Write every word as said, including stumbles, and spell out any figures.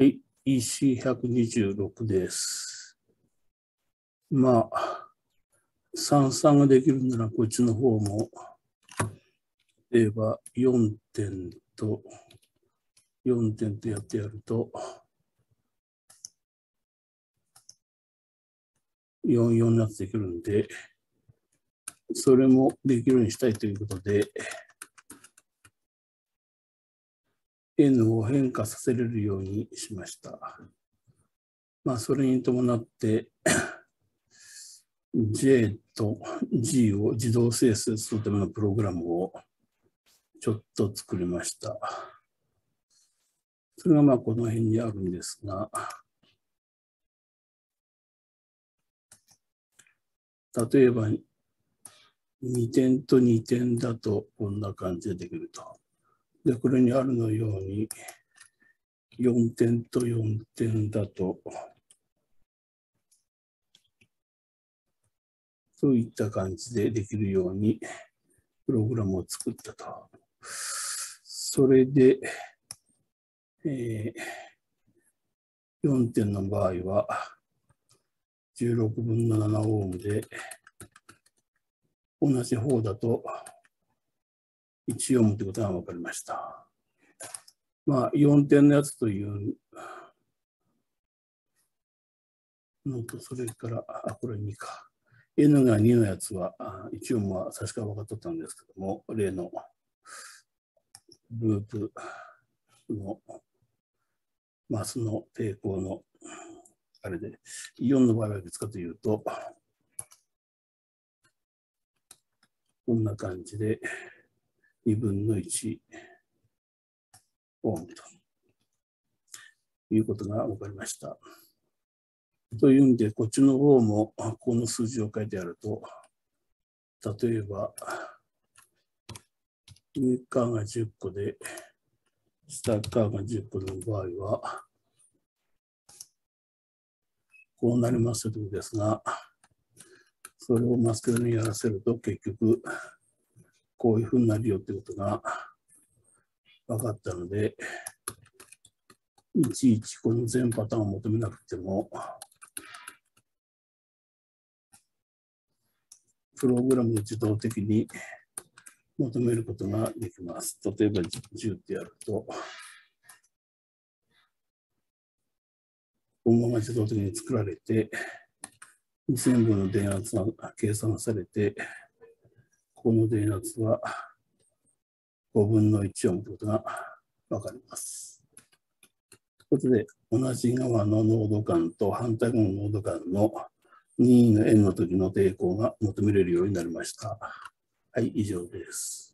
はい、イーシーひゃくにじゅうろく です。まあ、算々ができるならこっちの方も、例えばよんてんとよんてんとやってやると、よん、よんになってできるんで、それもできるようにしたいということで、N を変化させれるようにしました。まあ、それに伴って、J と G を自動生成するためのプログラムをちょっと作りました。それがまあこの辺にあるんですが、例えばにてんとにてんだとこんな感じでできると。で、これにあるのようによんてんとよんてんだと、そういった感じでできるようにプログラムを作ったと。それで、えー、よんてんの場合はじゅうろくぶんのななオームで、同じ方だといちオームということが分かりました。まあ、よんてんのやつというのと、それから、あ、これにか。N がにのやつは、いちオームは確か分かっとったんですけども、例のループのマスの抵抗のあれで、よんの場合はいくつかというと、こんな感じでにぶんのいちオームということが分かりました。というんで、こっちの方もこの数字を書いてあると、例えば、上側がじゅっこで、下側がじゅっこの場合は、こうなりますということですが、それをマスケルにやらせると結局、こういうふうになるよということが分かったので、いちいちこの全パターンを求めなくても、プログラムで自動的に求めることができます。例えばじゅうってやると、このまま自動的に作られて、全部の電圧が計算されて、この電圧はごぶんのいちオームということが分かります。ということで、同じ側の濃度間と反対側の濃度間の任意の N の時の抵抗が求めれるようになりました。はい、以上です。